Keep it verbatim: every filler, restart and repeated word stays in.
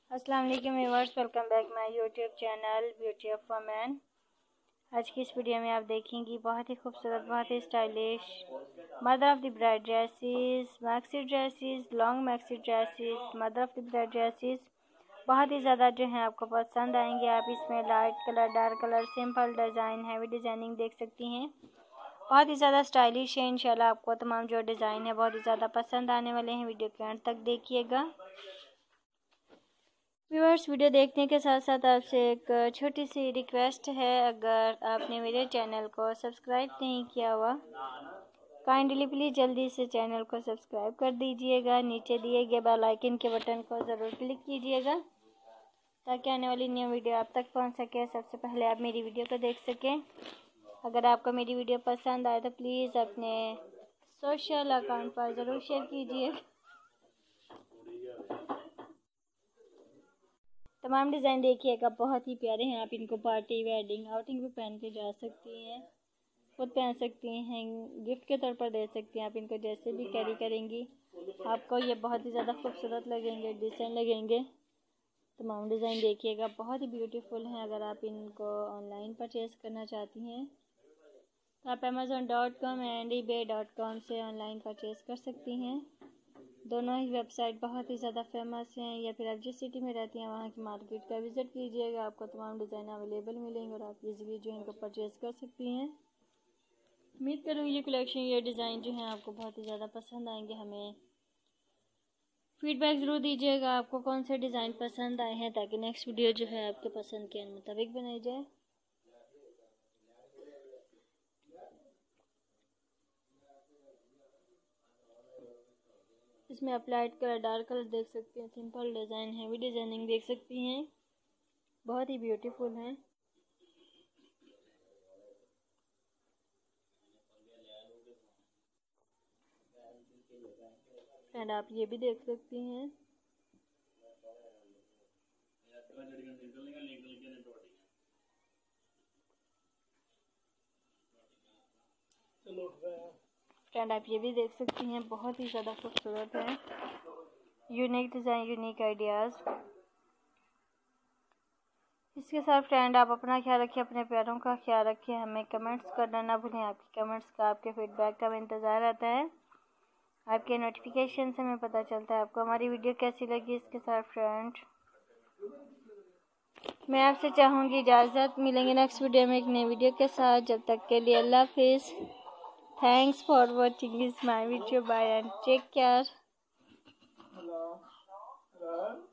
अस्सलाम वालेकुम viewers, welcome back my YouTube channel beauty of women. आज की इस वीडियो में आप देखेंगी बहुत ही खूबसूरत, बहुत ही stylish mother of the bride dresses, maxi dresses, long maxi dresses, mother of the bride dresses बहुत ही ज़्यादा जो है आपको पसंद आएंगे। आप इसमें light colour, dark colour, simple design, heavy designing देख सकती हैं। बहुत ही ज़्यादा स्टाइलिश है। इंशाल्लाह आपको तमाम जो डिज़ाइन है बहुत ही ज़्यादा पसंद आने वाले हैं। वीडियो के अंत तक देखिएगा। व्यूअर्स, वीडियो देखने के साथ साथ आपसे एक छोटी सी रिक्वेस्ट है, अगर आपने मेरे चैनल को सब्सक्राइब नहीं किया हुआ काइंडली प्लीज़ जल्दी से चैनल को सब्सक्राइब कर दीजिएगा। नीचे दिए गए बेल आइकन के बटन को ज़रूर क्लिक कीजिएगा ताकि आने वाली न्यू वीडियो आप तक पहुंच सके। सबसे पहले आप मेरी वीडियो को देख सकें। अगर आपको मेरी वीडियो पसंद आए तो प्लीज़ अपने सोशल अकाउंट पर ज़रूर शेयर कीजिए। तमाम डिज़ाइन देखिएगा, बहुत ही प्यारे हैं। आप इनको पार्टी, वेडिंग, आउटिंग पे पहन के जा सकती हैं, खुद पहन सकती हैं, गिफ्ट के तौर पर दे सकती हैं। आप इनको जैसे भी कैरी करेंगी आपको ये बहुत ही ज़्यादा खूबसूरत लगेंगे, डिसेंट लगेंगे। तमाम डिज़ाइन देखिएगा, बहुत ही ब्यूटीफुल हैं। अगर आप इनको ऑनलाइन परचेज़ करना चाहती हैं तो आप Amazon dot com and eBay dot com से ऑनलाइन परचेज़ कर सकती हैं। दोनों ही वेबसाइट बहुत ही ज़्यादा फेमस हैं। या फिर आप जिस सिटी में रहती हैं वहाँ की मार्केट का विज़िट कीजिएगा, आपको तमाम डिज़ाइन अवेलेबल मिलेंगे और आप इजीली जो है इनको परचेज़ कर सकती हैं। उम्मीद करूँगी ये कलेक्शन, ये डिज़ाइन जो है आपको बहुत ही ज़्यादा पसंद आएंगे। हमें फीडबैक ज़रूर दीजिएगा आपको कौन से डिज़ाइन पसंद आए हैं, ताकि नेक्स्ट वीडियो जो है आपके पसंद के मुताबिक बनाई जाए। इसमें आप लाइट कलर, डार्क कलर देख सकती हैं, सिंपल डिज़ाइन, हैवी डिज़ाइनिंग देख सकती हैं, बहुत ही ब्यूटीफुल हैं। एंड आप ये भी देख सकती हैं। फ्रेंड आप ये भी देख सकती हैं, बहुत ही ज़्यादा खूबसूरत है। Unique design, unique ideas. इसके साथ फ्रेंड आप अपना ख्याल रखिए, अपने प्यारों का ख्याल रखिए। हमें कमेंट्स करना ना भूलें। आपके कमेंट्स का, आपके फीडबैक का हमें इंतज़ार रहता है। आपके नोटिफिकेशन से हमें पता चलता है आपको हमारी वीडियो कैसी लगी। इसके साथ फ्रेंड मैं आपसे चाहूँगी इजाज़त। मिलेंगे नेक्स्ट वीडियो में एक नई वीडियो के साथ। जब तक के लिए अल्लाह हाफिज़। Thanks for watching this my video. Bye and take care.